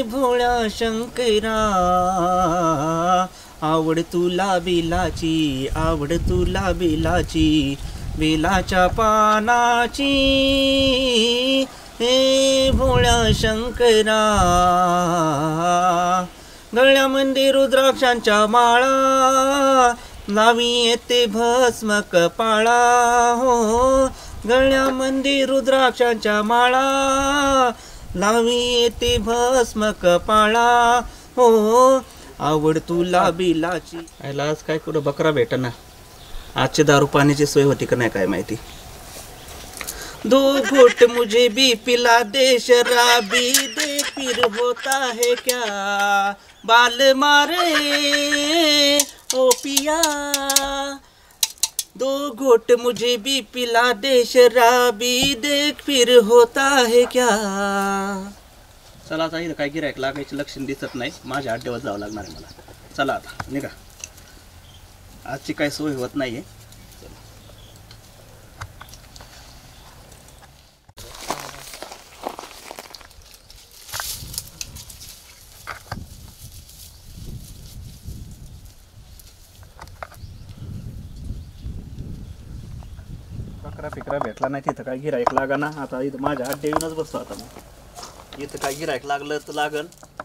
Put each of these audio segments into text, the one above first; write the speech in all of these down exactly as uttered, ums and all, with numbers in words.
भोळ्या शंकरा आवड तुला बेलाची आवड तुला बेलाची बेलाच्या पानाची हे भोळ्या शंकरा गळ्यामध्ये रुद्राक्षांच्या माळा लावी येते भस्म कपाळा हो गळ्यामध्ये रुद्राक्षांच्या माळा लावी येते भस्म कपाळा हो आवड तुला बेलाची. आयला आज काय कुठं बकरा भेटना. आजची दारू पाण्याची सोय होती का नाही काय माहिती. दो घोट मुझे भी पिला दे शराबी दे फिर होता है क्या बाल मारे ओ पिया दो घोट मुझे भी पिला दे शराबी देख फिर होता है क्या. चला आता इथं काय गिऱ्हाईक लागायचे लक्षण दिसत नाही. माझ्या अड्ड्यावर जावं लागणार आहे मला. चला आता निघा. आजची काय सोय होत नाहीये. बकरा फिकरा भेटला नाही तिथं काय गिऱ्हाईक लागा ना. आता इथं माझ्या अड्डे येऊनच बसतो आता मी. इथं काय गिऱ्हाईक लागलं तर लागन.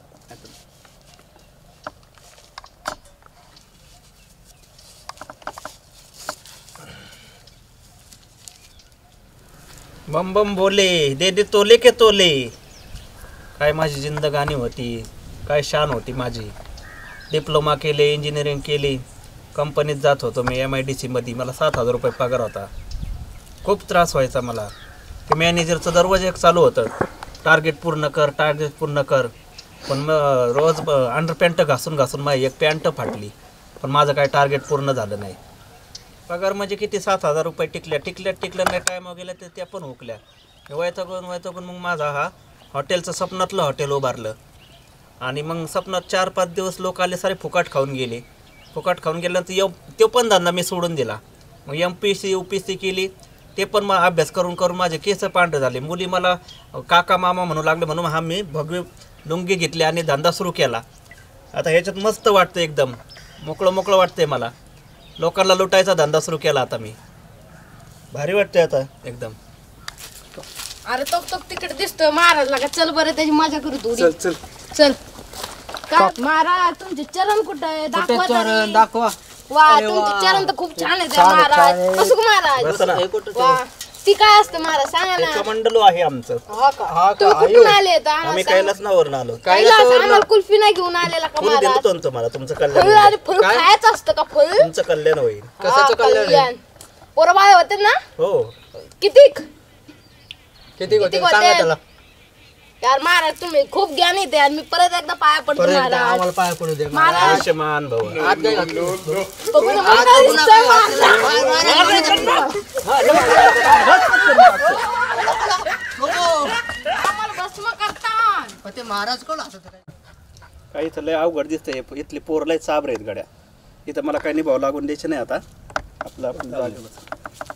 बम बम बोले दे दे तोले के तोले. काय माझी जिंदगानी होती काय शान होती माझी. डिप्लोमा केले इंजिनिअरिंग केली कंपनीत जात होतो मी एम आय डी सीमध्ये. मला सात हजार रुपये पगार होता. खूप त्रास व्हायचा मला. ते मॅनेजरचं दररोज एक चालू होतं टार्गेट पूर्ण कर टार्गेट पूर्ण कर. पण मग रोज अंडरपॅन्ट घासून घासून माझी एक पॅन्ट फाटली पण माझं काय टार्गेट पूर्ण झालं नाही. पगार म्हणजे किती सात हजार रुपये टिकल्या टिकल्या टिकल्या नाही टाईम गेल्या तर त्या पण हुकल्या. वैतागून वैतागून मग माझा हा हॉटेलचं स्वप्नातलं हॉटेल उभारलं. आणि मग स्वप्नात चार पाच दिवस लोक आले सारे फुकाट खाऊन गेले. फुकाट खाऊन गेल्यानंतर य तो पण धंदा मी सोडून दिला. मग M P C U P C केली. ते पण मग अभ्यास करून करून माझे केस पांढरे झाले. मुली मला काका मामा म्हणू लागले म्हणून हा मी भगवे लुंगी घेतली आणि धंदा सुरू केला. आता ह्याच्यात मस्त वाटतं एकदम मोकळं मोकळं वाटतंय मला. लोकांना लुटायचा धंदा सुरू केला आता मी. भारी वाटतंय आता एकदम. अरे तो तो तिकडे दिसतोय महाराजला का. चल बरं त्याची मजा करू तू. चल चल चल का महाराज तुमचे चरण कुठे आहे दाखवा तरी. दाखवा. वा तुमचे चरण तर खूप छान आहेत महाराज. कसं महाराज वा ती काय असतं महाराज सांगा ना. कमंडलो आहे आमचं. हा का तुम्ही कुठून आले आम्ही कैलासनावरून आलो. आम्हाला कुल्फी नाही घेऊन आलेला का महाराज. देतो तुम्हाला तुमचं फळ कल्याण आणि फळ खायचं असतं का फळ. तुमचं कल्याण होईल. कशाचं कल्याण. पोरं बाळ होते ना. हो किती किती होते सांगा त्याला. यार महाराज तुम्ही खूप ज्ञानी येते यार. मी परत एकदा पाया पडतो परत महाराज. आम्हाला पाया पडू दे. महाराज आयुष्यमान भाऊ. हात काय घातलं. बघू ना महाराज दिसतोय आम्हाला भस्म करतात. ते महाराज कोण असत काही इथं लय अवघड दिसतंय. इथली पोर लय चाबर आहेत गड्या. इथं मला काही निभाव लागून द्यायचे नाही आता. आपलं आपण जागेवर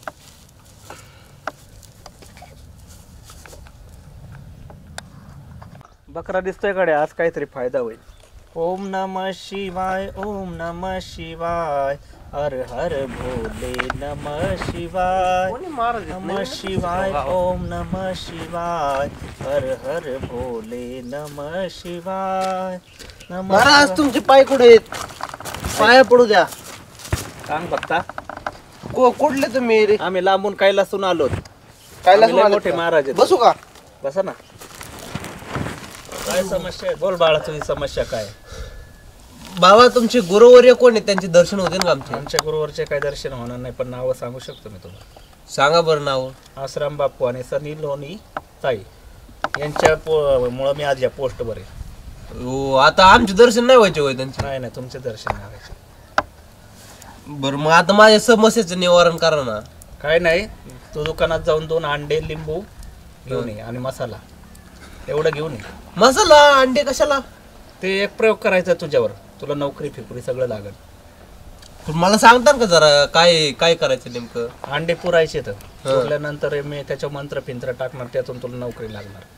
बकरा दिसतोय गड्या. आज काहीतरी फायदा होईल. ओम नमः शिवाय ओम नमः शिवाय हर हर भोले नमः शिवाय नमः शिवाय ओम नमः शिवाय हर हर भोले नमः शिवाय. महाराज तुमचे पाय कुठे आहेत. पाया पडू द्या. सांग बघता कुठले तुम्ही रे. आम्ही लांबून कैलासून आलो. कैलास मोठे महाराज आहेत. बसू का. बसा ना. काय समस्या आहे बोल बाळा. तुझी समस्या काय. बाबा तुमचे गुरुवर्य कोण आहेत त्यांचे दर्शन होते ना आमचे. आमच्या गुरुवरचे काही दर्शन होणार नाही पण नावं सांगू शकतो मी तुम्हाला. सांगा बरं नाव. आश्रम बापू आणि सनी लोणी ताई यांच्या मुळे मी आज या पोस्टवर आहे. हो आता आमचे दर्शन नाही व्हायचे होय त्यांचे. नाही नाही तुमचे दर्शन नाही व्हायचे. बरं मग आता माझ्या समस्येचं निवारण करा ना. काय नाही तू दुकानात जाऊन दोन अंडे लिंबू घेऊन ये आणि मसाला एवढं घेऊन ये. मसाला अंडे कशाला. ते एक प्रयोग करायचा तुझ्यावर. तुला नोकरी फिकरी सगळं लागल. मला सांगता का जरा काय काय करायचं नेमकं. अंडे पुरायचे तर पुरल्यानंतर मी त्याच्या मंत्र फिंत्र टाकणार त्यातून तुला नोकरी लागणार.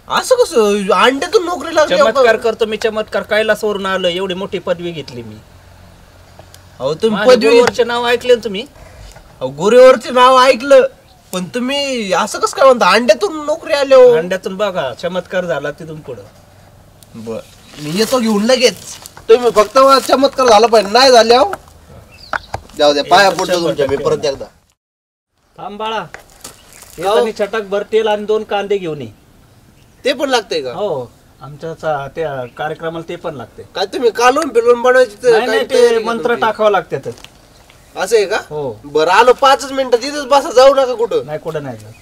असं कसं अंड्यातून नोकरी लागली चमत्कार करतो मी, चमत्कार कैलासवरून आलो, एवढी मोठी पदवी घेतली मी. अहो तुम्ही माझ्या पदवी गुरुवरचे नाव ऐकले ना तुम्ही? अहो गुरुवरचे नाव ऐकलं, पण तुम्ही असं कसं काय म्हणता अंड्यातून नोकरी आले हो? अंड्यातून बघा चमत्कार झाला तिथून पुढं. बर मी येतो घेऊन लगेच. तुम्ही फक्त मला चमत्कार झाला पाहिजे, नाही झाले हो जाऊ द्या, पाया पडतो तुमच्या मी परत एकदा. थांब बाळा, येताना छटाक भर तेल आणि दोन कांदे घेऊन ये. ते पण लागतंय का? हो, आमच्या चा- त्या कार्यक्रमाला ते पण लागते. काय तुम्ही कालून पिलून बनवायची तर नाही काय नाही, तयारी ते आहे मंत्र तुमची? टाकावं लागते. असं आहे का? हो. बरं आलो, पाचच मिनिटं तिथेच बसा, जाऊ नका कुठं. नाही कुठं नाही जात.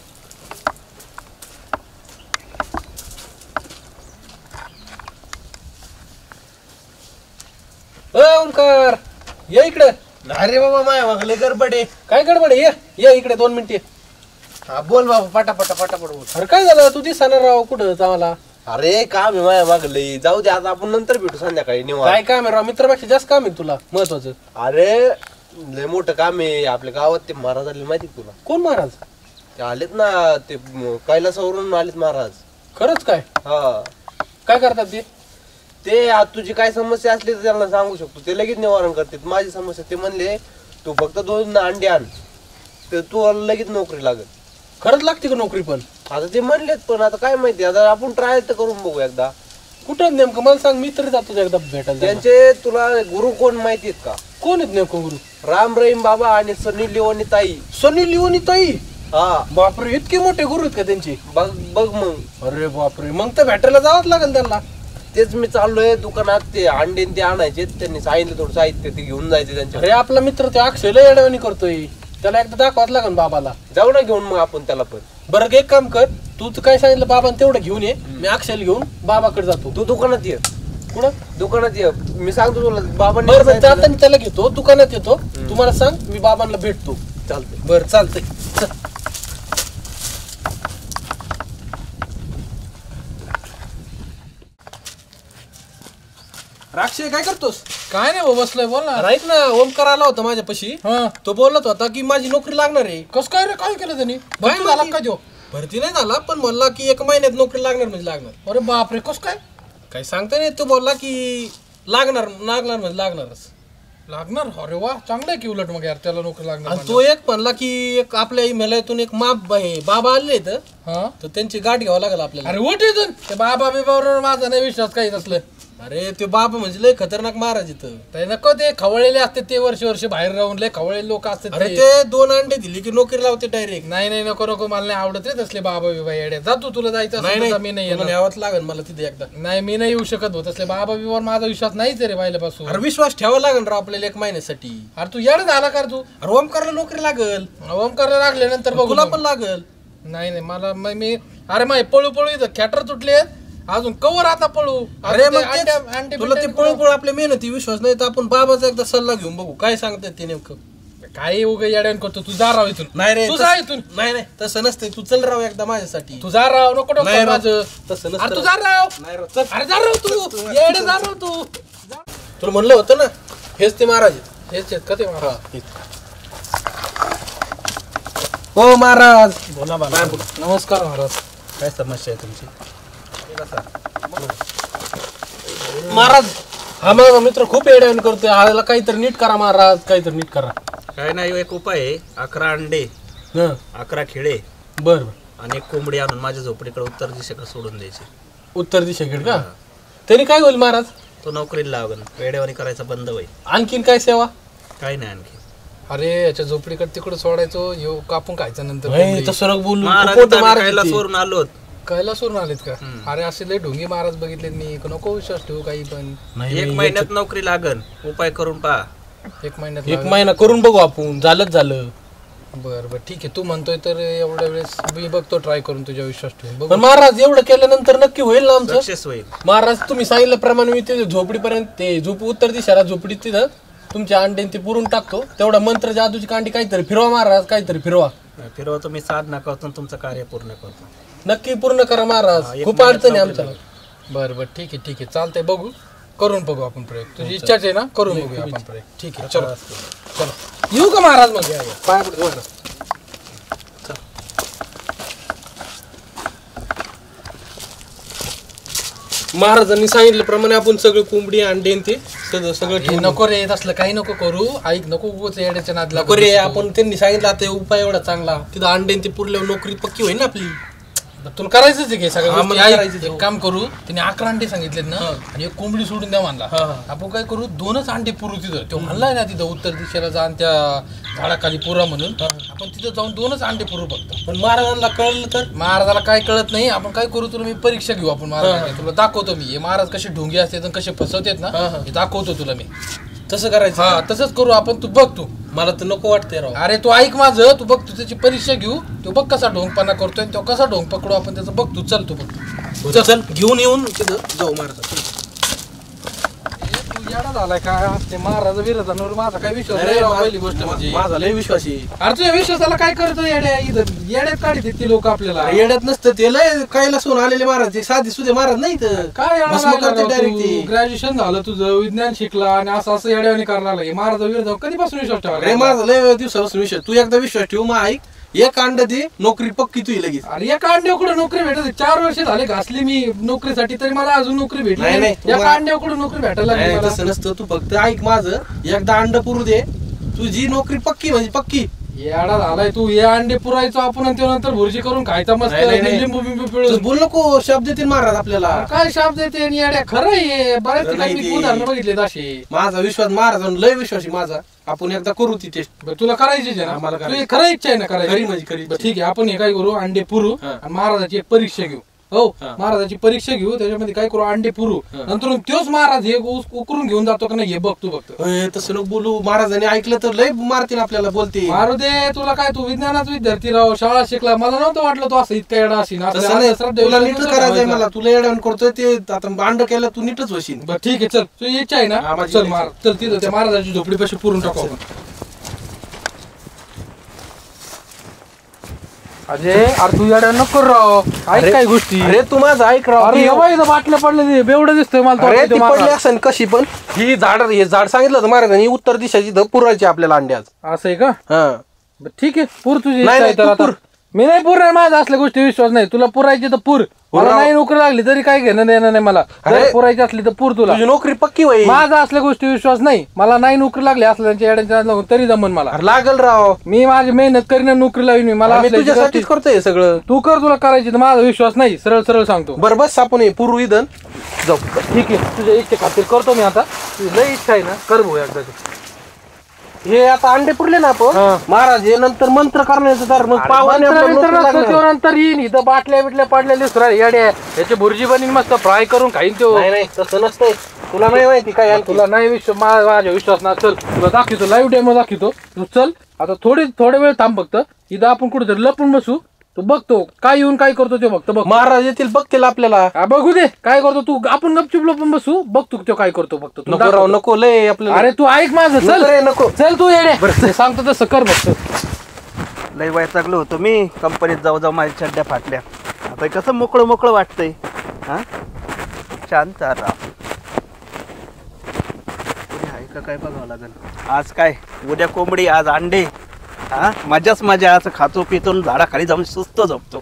ओंकार ये इकडे. अरे बाबा माया मागले गडबड आहे. काय गडबड आहे? ये ये इकडे दोन मिनिटे. हा बोल बाबा, पटापटा पटापट बोल. अरे काय झालं, तू दिसणार राव कुठं आम्हाला? अरे काम आहे माया मागले, जाऊ दे आता, आपण नंतर भेटू संध्याकाळी निवांत. काय काम आहे राव? मित्रापेक्षा जास्त काम आहे तुला महत्वाचं. अरे लय मोठं काम आहे आपल्या गावात. ते महाराज आले माहिती का तुला? कोण महाराज? ते आलेत ना, ते म- कैलासावरून आलेत महाराज. खरंच काय? हा, काय करतात ते? ते आज तुझी काय समस्या असली तर त्यांना सांगू शकतो, ते लगेच निवारण करतात. माझी समस्या, ते म्हणले तू फक्त दोन अंडे आण तर तू लगेच नोकरी लागेल. खरंच लागते का नोकरी? पण आता ते म्हणलेत, पण आता काय माहिती, आता आपण ट्राय तर करून बघू एकदा. कुठं नेमकं मला सांग, मी तरी जातो एकदा भेटायला. त्यांचे तुला गुरु कोण माहिती आहेत का? कोण आहेत नेमकं गुरु? राम रहीम बाबा आणि सनी लिओनी ताई. सनी लिओनी ताई? हा, बापरे, इतके मोठे गुरु आहेत का त्यांचे? बघ बघ मग. अरे बापरे, मग तर भेटायला जावंच लागेल त्यांना. तेच मी चाललोय दुकानात, ते अंडे ते आणायचे. त्यांनी सांगितलं थोडं साहित्य ते घेऊन जायचे त्यांच्या. अरे आपला मित्र ते अक्षयला येडवणी करतोय, त्याला एकदा दाखवाच लागेल बाबाला. जाऊ ना घेऊन मग आपण त्याला पण. बरं एक काम कर, तू तर काय सांगितलं बाबा तेवढं घेऊन ये, मी अक्षयला घेऊन बाबाकडे जातो. तू दुकानात ये. कुठं? दुकानात ये, मी सांगतो तुला. बाबांनी बरं बरं, सांगितलं. जाताना त्याला घेतो, दुकानात येतो, तुम्हाला सांग मी बाबांना भेटतो. चालतंय. बरं चालतंय. चल. राक्षे काय करतोस? काय नाही भाऊ, बसलोय. बोल ना. ऐक ना, ओमकार आला होता माझ्यापाशी. हा, तो बोलत होता की माझी नोकरी लागणार आहे. कस काय रे? काय केलं त्यांनी? काय भरती झाला माहिती? का देऊ? भरती नाही झाला, पण म्हणला की एक महिन्यात नोकरी लागणार म्हणजे लागणार. अरे बापरे, कस काय काही सांगता नाही, तो बोलला की लागणार लागणार म्हणजे लागणारच. लागणार? अरे वा, चांगलं आहे की उलट मग यार, त्याला नोकरी लागणार आणि तो एक म्हणला की एक आपल्या मेलातून एक माप हे बाबा आले तर हा. तर त्यांची गाठ घ्यावं लागेल आपल्याला. अरे उठ इथून. ते बाबा बिबावर माझा नाही विश्वास काही असलं. अरे ते बाबा म्हणजे लय खतरनाक महाराज इथं. ते नको, ते खवळलेले असते ते, वर्ष वर्ष बाहेर राहून लय खवळलेले लोक असतात अरे ते. ते दोन अंडे दिली की नोकरी लावते डायरेक्ट. नाही नाही, नको नको, मला नाही आवडत रे तसले बाबा बिबा येड्या. जा तू, तुला जायचं नाही असेल तर जा, नाही, मी नाही तुला येणार. न्यावंच लागेल मला तिथे एकदा. नाही, मी नाही येऊ शकत होत तसले बाबा बिबावर माझा विश्वास नाहीच रे पहिल्यापासून. अरे विश्वास ठेवावा लागेल राव आपल्याला एक महिन्यासाठी. अरे तू येड झाला कर तू. अरे ओमकारला नोकरी लागल, ओमकारला लागल्यानंतर बघू तुला मग. पण लागल. नाही नाही, मला म- मी अरे माय पळू पळू इथं खेटर तुटले अजून कवर आता पळू. अरे अजून मग ते तेच, अंड्या- अंडे तुला ते बिंडे पळू पळू आपल्या मेहनती विश्वास नाही तर आपण बाबाचा एकदा सल्ला घेऊन बघू काय सांगतात ते नेमकं. काय उगा येड्यान करतो, तू जा राव इथून. नाही रे, तू तसं- जा इथून. नाही नाही, तसं नसते. तू चल राव एकदा माझ्यासाठी. तू जा राव, नको डोकं नाही राव, माझं. तसं अरे नसतं तू राव. जा राव. नाही राव, चल. अरे जा राव तू, येडे जा राव तू. तुला म्हणलं होतं ना, हेच ते महाराज आहेत. हेच आहेत का ते मला? हो महाराज. बोला बाळा, नमस्कार महाराज. काय समस्या आहे तुमची? महाराज हा माझा मित्र खूप येड्यान करतोय, आला काहीतरी नीट करा महाराज, काहीतरी नीट करा. काय नाही, एक उपाय आहे. अकरा अंडे, हं, अकरा खिळे बर बर. आणि एक कोंबडी आणून माझ्या झोपडीकडे उत्तर दिशेकडे सोडून द्यायची. उत्तर दिशेकडे का? त्यांनी काय होईल महाराज? तो नोकरीला लागन, वेळेवारी करायचा बंद होईल. आणखीन काय सेवा? काही नाही आणखी. अरे याच्या झोपडीकडे तिकडे सोडायचो, येऊ कापून खायचं नंतर. नाही, कोंबडी. तसं नको बोलू. महाराज खूप मोठं आम्ही महाराज आहे ते. कैलासवरून आलोत. कैलासवरून आलेत का? हम्म. अरे असे लय ढोंगी महाराज बघितलेत मी, नको विश्वास ठेवू काही पण. नाही, एक नाही, महिन्यात नोकरी लागन, उपाय करून पहा. एक महिन्यात एक लागेल. महिना करून बघू आपण, झालंच झालं. बरं बरं ठीक आहे, तू म्हणतोय तर एवढ्या वेळेस मी बघतो ट्राय करून तुझ्या विश्वास ठेवून बघू. पण महाराज एवढं केल्यानंतर नक्की होईल ना आमचं? सक्सेस होईल. महाराज तुम्ही सांगितल्याप्रमाणे मी ते झोपडीपर्यंत, ते झोप उत्तर दिशाला झोपडीत तिथं तुमच्या अंडे ते पुरून टाकतो. तेवढा मंत्र जादूची कांडी काहीतरी फिरवा महाराज, काहीतरी फिरवा. फिरवा, तुम्ही साधना करतो आणि तुमचं कार्य पूर्ण करतो. नक्की पूर्ण करा हा, महाराज, एक खूप महिन्यात अडचण आहे नोकरी आमच्याला. बरं बरं ठीक आहे ठीक आहे, चालतंय, बघू करून बघू आपण प्रयोग. तुझी इच्छाच आहे ना, करून बघूया आपण प्रयोग. ठीक आहे, चलो चलो, येऊ का महाराज मग? या या. पाया पडतो महाराज. महाराजांनी सांगितल्याप्रमाणे आपण सगळं कोंबडी अंडे आणि ते सगळं सगळं हे ठेवू. नको रे असलं काही नको करू. ऐक नको उगाच येड्याच्या नादला नको रे, आपण त्यांनी सांगितलं आता हे उपाय एवढा चांगला, तिथं अंडे आणि ते पुरल्यावर नोकरी पक्की होईल ना आपली. तुला करायचंच आहे सगळं. आम्हाला करायचंच आहे. एक काम करू, त्याने अकरा अंडे सांगितलेत ना आणि एक कोंबडी सोडून द्या म्हणला. आपण काय करू, दोनच अंडे पुरू तिथं. तो म्हणलाय ना तिथं उत्तर दिशेला जा आणि त्या झाडाखाली पुरा म्हणून. आपण तिथं जाऊन दोनच अंडे पुरू फक्त. पण महाराजांना कळलं तर महाराजाला काय कळत नाही. आपण काय करू, तुला मी परीक्षा घेऊ आपण महाराज, तुला दाखवतो मी. हे महाराज कसे ढोंगे असतात कसे फसवतात ना, हे दाखवतो तुला मी. तसं करायचं. हा तसंच करू आपण. तू बघ, तू मला तर नको वाटतंय राव. अरे तू ऐक माझं, तू बघ, तू त्याची परीक्षा घेऊ. तो बघ कसा ढोंगपणा करतोय, तो कसा ढोंग पकडू आपण त्याचं बघ. तू चल, तू बघ. चल चल घेऊन येऊन तिथं जाऊ महाराज. तू येडा झालाय काय? ते महाराज विरोधांवर माझा काय विश्वास नाही राव. पहिली गोष्ट म्हणजे माझा लय विश्वास आहे. अरे तुझ्या विश्वासाला काय करतो येड्या? इथं येड्यात काढतात ती लोक आपल्याला. येड्यात नसतं ते, लय कैलासून आलेले महाराज, ते साधी सुधे महाराज नाही तर काय भस्म करते डायरेक्ट ते. ग्रॅज्युएशन झालं तुझं, विज्ञान शिकला आणि असं असं येड्यावानी करायला लागला. महाराज विरोध कधीपासून विश्वास अरे ठेवा? माझा लय दिवसापासून विश्वास. तू एकदा विश्वास ठेव, मग ऐक, एक अंड दे, नोकरी पक्की तुझी लगेच. अरे एका अंड्याकडे नोकरी भेटत. चार वर्ष झाले घासली मी नोकरीसाठी, तरी मला अजून नोकरी भेटली नाही, नाही. नाही, एका अंड्याकडे नोकरी भेटायला लागली नाही, मला. तसं नसतं. तू फक्त ऐक माझं, एकदा अंड पुरू दे, तुझी नोकरी पक्की म्हणजे पक्की. येडा झालाय तू. हे अंडे पुरायचो आपण आणि त्यानंतर भुर्जी करून खायचा मस्त नाही, नाही, नाही. लिंबू बिंबू तू पिळून. बोल नको, शब्द देतील महाराज आपल्याला. काय शाप देते आणि येड्या? खरं आहे. बऱ्याच खरं ठिकाणी नाही मी ते. उदाहरण बघितले असे. माझा विश्वास महाराजांना लय विश्वास आहे माझा. आपण एकदा करू ती टेस्ट. बरं, तुला करायचीच आहे आम्हाला ना? करायची. तुझी खरं इच्छा आहे ना खरी करायची? म्हणजे खरी. बरं, ठीक आहे. आपण हे काय करू, अंडे पुरू हा. आणि महाराजाची एक परीक्षा घेऊ. हो, हा. महाराजाची परीक्षा घेऊ. त्याच्यामध्ये काय करू, अंडे पुरू. नंतर तोच महाराज हे उ- उकरून घेऊन जातो का नाही हे बघ तू बघतो. अय, तसं नको बोलू. महाराजांनी ऐकलं तर लय मारतील आपल्याला. बोलते मारू दे. तुला काय, तू विज्ञानाचा विद्यार्थी राव, शाळा शिकला. मला नव्हतं वाटलं तू असं इतका येडा असेल. आपल्या तसं नाही, अंधश्रद्धेवर तुला तुला नीटच नव्हतं करायचंय ठेवायचं. मला. तुला येड्यावर करतोय ते, आता अंड केलं तू नीटच होशील. बरं ठीक आहे, चल. तुझी इच्छा आहे हा, ना? माझी चल इच्छा. मार, चल तिथं त्या महाराजाची झोपडी पाशी पुरून टाकू आपण. अजय, अरे तू येड्या नको राव. ऐक काय गोष्टी. अरे तू माझं ऐक राव. अरे ती- एवढं इथं बाटल्या पडले, बेवडं दिसतंय मला तो अरे वाटतं ती ते पडली महाराज. असेल कशी पण. ही झाड, हे झाड सांगितलं होतं महाराजांनी, उत्तर दिशाची ध पुरायची आपल्याला अंडे आज. असं आहे का? हा. बरं, ठीक आहे. पूर तुझी इच्छा नाही, आहे नाही, तर तू आता. पुर. मी नाही पुरणार. माझा असल्या गोष्टी विश्वास नाही. तुला पुरायची तर पूर. मला राव. नाही नोकरी लागली तरी काय घेणं देणं नाही मला. अरे. जर पुरायची असली तर पूर तुला. तुझी नोकरी पक्की होईल. माझा असल्या गोष्टी विश्वास नाही. मला नाही नोकरी लागली असल्याच्या येड्यांच्या नादाला लागून तरी जमन मला. अरे लागल राव. मी माझी मेहनत करीन आणि नोकरी लावीन मी. मला मी असल्याची तुझ्यासाठीच गोष्टी- करतोय हे सगळं. तू कर, तुला करायची तर माझा विश्वास नाही. सरळ सरळ सांगतो. बरं बस आपण हे पुरू इथं जाऊ. ठीक आहे, तुझ्या इच्छे खातीर करतो मी आता. तुझी लय इच्छा आहे ना, कर भाऊ एकदा. हे आता अंडे पुरले ना आपण, हा. महाराज हे नंतर मंत्र करण्याचं तर मग पावाने आपल्याला नोकरी लागणार. नंतर येईन इथं बाटल्या बिटल्या पडलेल्या दुसऱ्या येड्या. याची भुर्जी बनीन मस्त फ्राय करून खाईन तो. नाही नाही तसं नसतंय. तुला नाही माहिती काय आणखी? तुला नाही विश्वास, मा- माझ्या विश्वास ना. चल तुला दाखवतो, लाईव्ह डेमो दाखवतो. तू चल आता. थोडी थोडे वेळ थांब फक्त. इथं आपण कुठेतरी लपून बसू. तू बघतो काय येऊन काय करतो ते फक्त बघ. महाराज येतील बघतील आपल्याला. हा, बघू दे काय करतो तू. आपण गपचूप लपून बसू. बघ तू तो काय करतो फक्त. तू नको दाखव. राव, नको लय आपल्याला. अरे तू ऐक माझं. नको चल रे, नको. चल तू येडे. सांगतो तसं कर फक्त. लय वैतागलो होतो मी कंपनीत जाऊ जाऊ, माझ्या चड्ड्या फाटल्या. आता कसं मोकळं मोकळं वाटतंय. हा, शांत राहा. पुढे आहे का काय बघावं लागेल. आज काय, उद्या कोंबडी, आज अंडे. हा, मजाच मजा. आज खातो पितो, झाडाखाली जाऊन सुस्त झोपतो.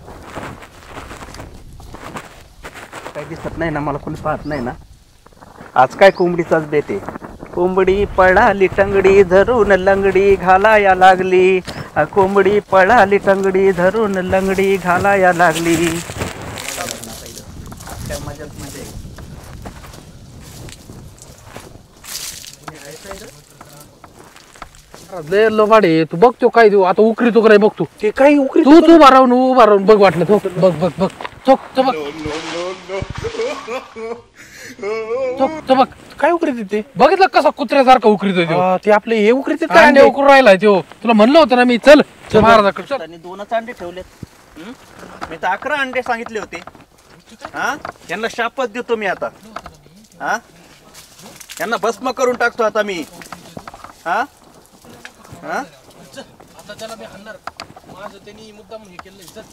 काही दिसत नाही ना मला, कोणी पाहत नाही ना. आज काय कोंबडीचाच बेत आहे. कोंबडी पळाली टंगडी धरून लंगडी घालाया लागली. आ, कोंबडी पळाली टंगडी धरून लंगडी घालाया लागली. काय मजाच मजा आहे. लय लोबाडे. तू बघतो काय देऊ आता. उकरी तो काय बघतो. ते काही उकरी. तू तू उभा राहून उभा राहून बघ वाटलं. तो बघ बघ बघ. चोक तो बघ. चोक तो बघ. काय उकरी तिथे? बघितलं कसा कुत्र्यासारखा उकरीतोय तो. ते आपले हे उकरी तिथे काय अंडे उकरून राहिलाय तो. तुला म्हणलं होतं ना मी. चल चल महाराजाकडे चल. त्यांनी दोनच अंडे ठेवलेत. हं? मी तर अकरा अंडे सांगितले होते. हा, यांना शापच देतो मी आता. हा, यांना भस्म करून टाकतो आता मी. हा हा, आता त्याला मी हाणणार. माझं त्यांनी मुद्दाम हे केलंय. चल.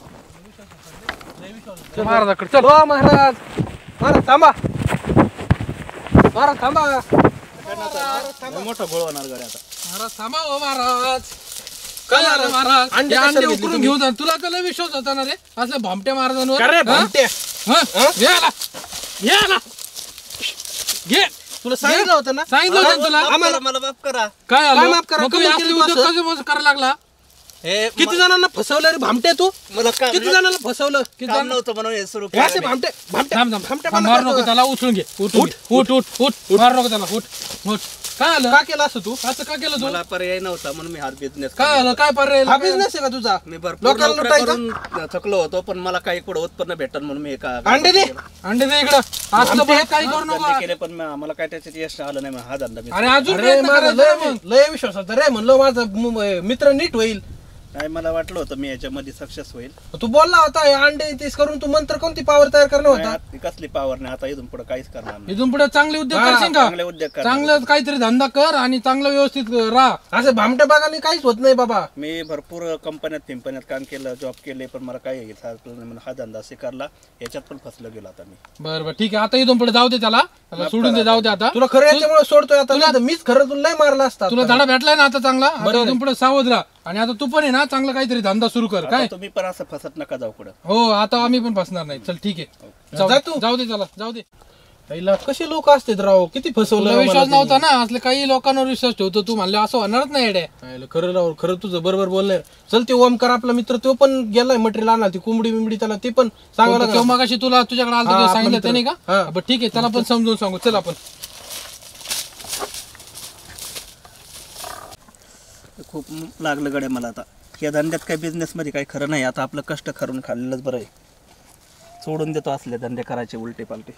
चल महाराजाकडे चल. हो महाराज, महाराज थांबा. महाराज थांबा. मोठं गोळ होणार गड्या आता. महाराज थांबा हो महाराज. काय झालं महाराज? अंडे हे कशाला अंडे घेतले उकरून तुम्ही? घेऊन जा. तुला त्याला विश्वास होता ना रे असल्या भामट्या महाराजांवर. अरे हा? भामट्या. हा? याला. घे ना घे तुला सांगितलं होतं ना सांगितलं होतं तुला आम्हाला मला माफ करा. काय आलं काय माफ करा? मग तुम्ही कमी असले केलं उद्योग असं? कसे मग करायला लागला हे किती जणांना फसवलं रे भामटे तू मला काम किती जणांना फसवलं किती काम जण नव्हतं म्हणून हे सुरू हे असे केलं मी. भामटे भामटे थांब थांब भामटे थांब, मारू नको त्याला उचलून घे उठ उठ उठ उठ उठ मारू नको त्याला उठ उठ काय आलं का केलं असं तू असं का केलं तू मला पर्याय नव्हता म्हणून मी हा बिझनेस काय आलं काय पर्याय हा बिझनेस आहे का तुझा मी भरपूर लोकांना नोकऱ्या लुटायचं? करून थकलो होतो पण मला काही कुठं उत्पन्न भेटल म्हणून मी एका अंडे दे अंडे दे इकडं असलं बघ काही करू नको धंदे केले पण मा- मला काय त्याच्यात यश आलं नाही मग हा धंदा मी अरे अजून अरे प्रयत्न माझा करायचा ना लय मग. लय विश्वास होता रे म्हणलं माझा मु- मित्र नीट होईल नाही मला वाटलं होतं मी याच्यामध्ये सक्सेस होईल तू बोलला होता हे अंडे तेच करून तू मंत्र कोणती पावर तयार करणार नाही, होता आता कसली पावर नाही आता इथून पुढे काहीच करणार नाही इथून पुढे चांगले उद्योग हा, करशील का चांगले उद्योग करणार. चांगलं काहीतरी धंदा कर आणि चांगलं व्यवस्थित राहा असं भामट्या बागाने काहीच होत नाही बाबा मी भरपूर कंपन्यात पिंपन्यात काम केलं जॉब केले पण मला काही हे सापडलं नाही. म्हणून हा धंदा स्वीकारला याच्यात पण फसलो गेलो आता मी बरं बरं ठीक आहे आता इथून पुढे जाऊ दे त्याला त्याला सोडून दे जाऊ दे आता तुला खरं याच्यामुळे सोडतोय आता नाही तर मीच खरं तुला लय मारला असता तुला धडा भेटलाय ना आता चांगला आता इथून पुढे सावध राहा आणि आता तू पण आहे ना चांगला काहीतरी धंदा सुरू कर आता काय तुम्ही पण असं फसत नका जाऊ पुढं हो आता आम्ही पण फसणार नाही चल ठीक आहे जाऊ जा दे तू. जाऊ दे त्याला जाऊ दे पहिला कसे लोक असतात राव किती फसवलं तुला राव विश्वास मला नव्हता ना असले काही लोकांवर विश्वास ठेवतो तू म्हणले असं होणारच नाही येडे त्यांनी. पाहिलं, खरं राव खरं तुझं बरोबर बोलणार चल ते ओमकार आपला मित्र तो पण गेलाय मटेरियल आणला ती कोंबडी बिंबडी त्याला ते पण सांगायला तेव्हा मगाशी तुला तुझ्याकडे आलं हा, होतं, आपला सांगितलं मित्र. त्याने का हा. बरं ठीक आहे त्याला पण समजून सांगू चल आपण खूप लागलं गड्या मला आता या धंद्यात काही बिझनेस मध्ये काही खरं नाही आता आपलं कष्ट करून खाल्लेलंच बरं आहे सोडून देतो असले धंदे करायचे उलटे पालटे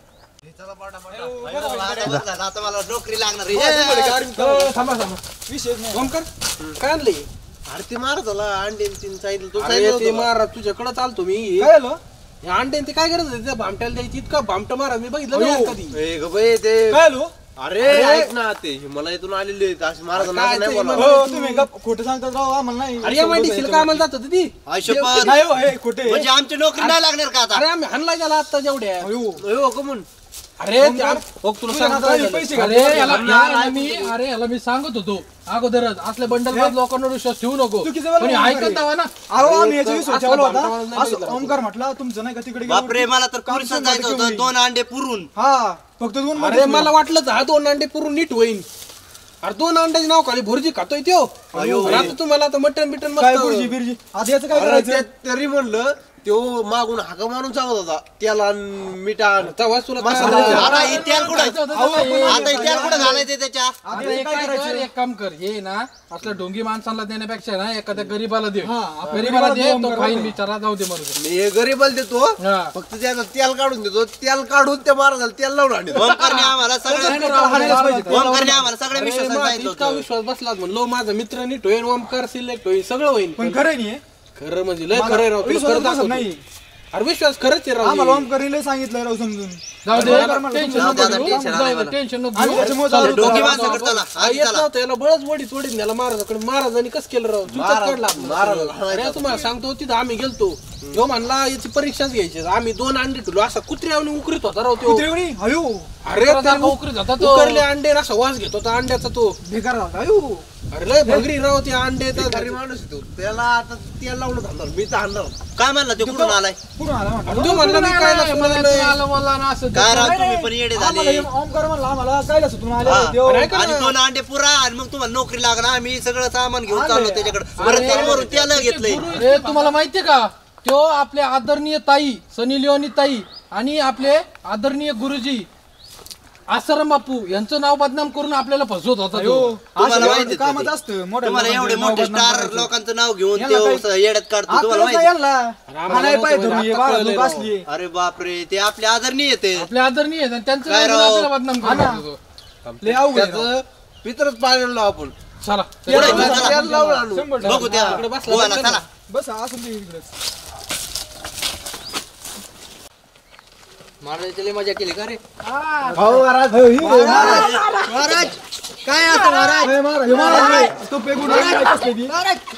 थांबा थांबा ओमकार काय आणले अरे ते मारत होला अंडे तीन सांगितलं तू अरे ते मारा तुझ्याकडे चालतो मी काय आलं हे अंडे ते काय करत त्या भामट्याला द्यायची इतका भामट मारा मी बघितलं नाही आज कधी ए ग बाई ते काय आलो अरे ऐक ना ते मला इथून आलेले आहेत, असे मारत काय नाही ते बोला मला- तुम्ही खोटं सांगतात राव आम्हाला नाही अरे एम आय डी सीला कामाला जात होती ती नाही हो, हे खोटे म्हणजे आमची नोकरी नाही लागणार का आता अरे आम्ही हाणला गेला आता जेवढ्या हो कमून अरे ते आम- बघ तुला सांगतो काय झालं. पैसे अरे याला याला मी अरे याला मी सांगत होतो अगोदरच असले बंडल बाद लोकांवर विश्वास ठेवू नको चुकीचं बोलला पण हे ना ऐकत हवा ना अहो आम्ही याचा विश्वास असलं ठेवला भामटा मला होता नाही असं बघितलं. ओमकार म्हटला तुमचं नाही का तिकडे गेलो. बापरे मला तर काम पुरुषात शंभर जायचं टक्के होतं होईल. दोन अंडे पुरून हा फक्त दोन अरे मला वाटलं हा दोन अंडे पुरून नीट होईल अरे दोन अंड्याचे नाव खाली भुर्जी खातोय त्यो अरे आता तुम्हाला आता मटन बिटन काय मस्त बुर्जी बिर्जी आता याचं काय अरे करायचं ते- तरी म्हणलं तो मागून हाका मारून सांगत होता त्याला मिठा तेव्हा तुला काय मसाला सांगायचं? आता हे तेल कुठं आता हे तेल कुठं घालायचं त्याच्या आता एक काय कर एक काम कर हे ना असल्या ढोंगी माणसांना देण्यापेक्षा ना एखाद्या गरीबाला दे गरीबाला दे तो खाईन बिचारा जाऊ दे मरू मी हे गरीबाला देतो हा. फक्त त्याचं तेल काढून देतो तेल काढून त्या महाराजाला तेल लावून आणतो ओमकारने आम्हाला सगळं ओमकारने आम्हाला सगळ्या अरे विश्वासात माझा सांगितलं इतका होतं विश्वास बसला म्हणलो माझा मित्र नीट होईल ओमकार सिलेक्ट होईल सगळं होईल पण खरं नाही हे. खरं म्हणजे लय खरं आहे राव तुला विश्वास खरं बसत दाखवतो. नाही अरे विश्वास खरंच आहे राव आम्हाला हे. ओमकारीला सांगितलं राव समजून जाऊ दे अरे मला टेन्शन जाऊ दे, नको आता घेऊ. टेन्शन जाऊ आलं दे, मला. टेन्शन नको आणि घेऊ. त्याच्यामुळे चल, जाऊ दे. डोकी जाऊ, माणसं जाऊ, करतो ना हा, येत नव्हतं याला बळच वडीत वडीत न्याला महाराजाकडे महाराजांनी कसं केलं राव चुकत महाराज- काढला आपलं. महाराज- अरे तुम्हाला सांगतो तिथं आम्ही गेलतो जो म्हणला याची परीक्षाच घ्यायची आम्ही दोन अंडे ठेवलो असा कुत्र्यावनी उकरीत होता राव तो कुत्रेवणी हयो अरे कुत्रा त्या सारखा उकरीत होता तो. उकरले अंडे ना असा वास घेत होता अंड्याचा तो बेकार राहता हयो अरे लय भंगरी राव ते अंडे तर- गरीब माणूस आहे तो त्याला आता तेल लावून घालणार मी तर आणणार काय म्हणला तो कुठून आलाय कुठून आला म्हणला अरे तो म्हणला मी काय नाही, मला ते आलं मला ना असं काय राव नाही, तुम्ही नाही. पण येडे आम्हाला झाले हे ओमकार म्हणला आम्हाला काय सुटून आले हा. देव. अरे ऐका आणि ना. दोन अंडे पुरा आणि मग तुम्हाला नोकरी लागणार आम्ही सगळं सामान घेऊन आणलंय. चाललो त्याच्याकडे बरं त्यावरून त्याला घेतलंय अरे तुम्हाला माहितीये का तो आपले आदरणीय ताई सनी लिओनी ताई आणि आपले आदरणीय गुरुजी आसाराम बापू यांचं नाव बदनाम करून आपल्याला फसवत होता हयो तो. तुम्हाला असं माहिती कामच आहे असतं मोठ्या तुम्हाला एवढे लोकांचं मोठे नाव बदनाम स्टार करायचं. लोकांचं नाव घेऊन याला ते काय- येड्यात काढतो तुम्हाला आपल्याला माहिती यायला आम्हाला हा नाही नव्हतं पाहिजे माहिती, तुम्ही आता बाळा कळलंय लोक राव. असली अरे बापरे ते आपल्या आदरणी येते आपले आदरणीय आहेत आणि त्यांचं काय नाव राव? घेऊन आपल्याला बदनाम करत होता तो. लय अवघड आहे राव. त्याचं पित्रच पाळलेलो आपण चला पुढे चला, तेल लावून आणू. शंभर टक्के. बघू त्या इकडे बसला गोव्याला, बसला. चला बस असं ते इकडेच महाराजाची मजा केली का रे भाऊ महाराज हयो, ही आहे, महाराज महाराज काय असं महाराज हयो, महाराज हयो, महाराज नाही. तो पेगून काय कसले ती?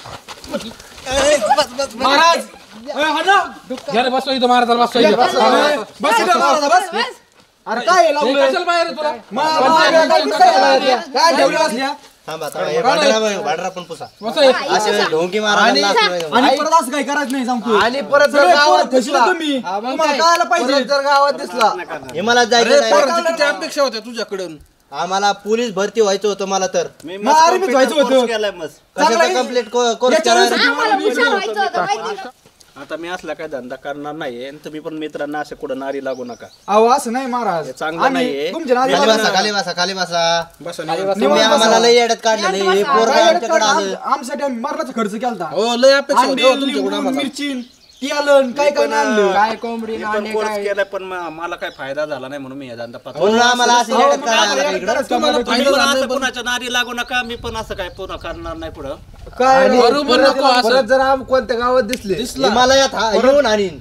महाराज घ्या रे, बसवा इथं महाराजाला बसवा इथं. बस इथं, महाराज, बस. अरे काय हे हे लावलंय? कशाला बाहेर आहे तुला मा- मा- काय दिसायला लागल्या? काय ठेवलं असल्या? थांबा थांबा हे भांडरा भांडरा पण पुसा कसं आहे? असे ढोंगी मारा आणि परत असं काही करायचं नाही सांगतो आणि परत जर सगळे गावात पोरं दिसला तुम्ही तुम्हाला कळायला पाहिजे परत जर गावात दिसला हे मला जायचं अरे नाही पोरांची किती अपेक्षा होत्या तुझ्याकडून आम्हाला पोलीस भरती व्हायचं होतं मला तर मी मग आर्मीत व्हायचं होतं. केलाय मस्त कशाचं कंप्लीट कोर्स याच्यावर केला आम्हाला हुशार व्हायचं होतं माहिती का? आता मी असला काय धंदा करणार नाहीये आणि तुम्ही पण मित्रांना असे कुठं नारी लागू नका. अहो असं नाही महाराज हे चांगलं आम्ही नाहीये. तुमच्या नादी खाली लागलो बसा नाही. खाली बसा खाली बसा बस तुम्ही आम्हाला लई येड्यात काढलेलं हे पोरगा काय आमच्याकडे आलं आम- आमच्यासाठी आम्ही मरणाचा खर्च केलता हो लय अपेक्षा अंडी, होत्या हो तुमच्याकडून लिंबू, आम्हाला मिरची ती आलं काय काय नाही आणलं काय कोंबडी मी पण कोर्स केलाय पण म- मला काय फायदा झाला नाही म्हणून मी हे धंदा पाहतो. म्हणून आम्हाला असं येड्यात काढायला आम्हाला इकडं करायचं तुम्हाला आम्हाला. तुम्ही फायदा पण झालाय असं पण कुणाच्या नारी लागू नका. मी पण असं काय पुन्हा करणार नाही पुढं. काय नाही. बरोबर परत- नको असं. परत जर आम कोणत्या गावात दिसले हिमालयात हा येऊन आणीन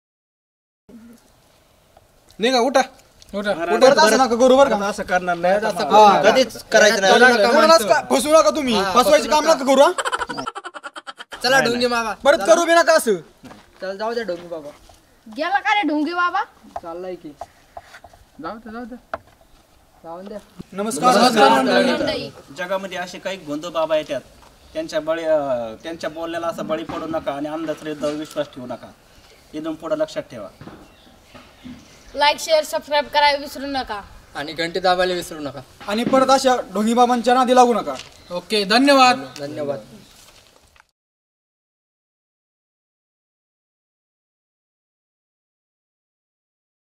निघा उठा उठा परत असं नका करू बरं का असं करणार नाही. हा. कधीच करायचं नाही कोणालाच का- फसवू नका तुम्ही फसवायचं काम नका करू हा. चला ढोंगी बाबा परत करू बी नका असं चल जाऊ द्या ढोंगी बाबा गेला का रे ढोंगे बाबा? चाललाय की जाऊ दे जाऊ दे जाऊन द्या नमस्कार जगामध्ये असे काही गोंधळ बाबा येतात त्यांच्या बळी अं, त्यांच्या बोलण्याला असा बळी पडू नका आणि अंधश्रद्धेवर विश्वास ठेवू नका. इथून पुढे लक्षात ठेवा. लाईक शेअर सबस्क्राईब करायला विसरू नका. आणि घंटी दाबायला विसरू नका आणि परत अशा ढोंगी बाबांच्या नादी लागू नका. ओके धन्यवाद धन्यवाद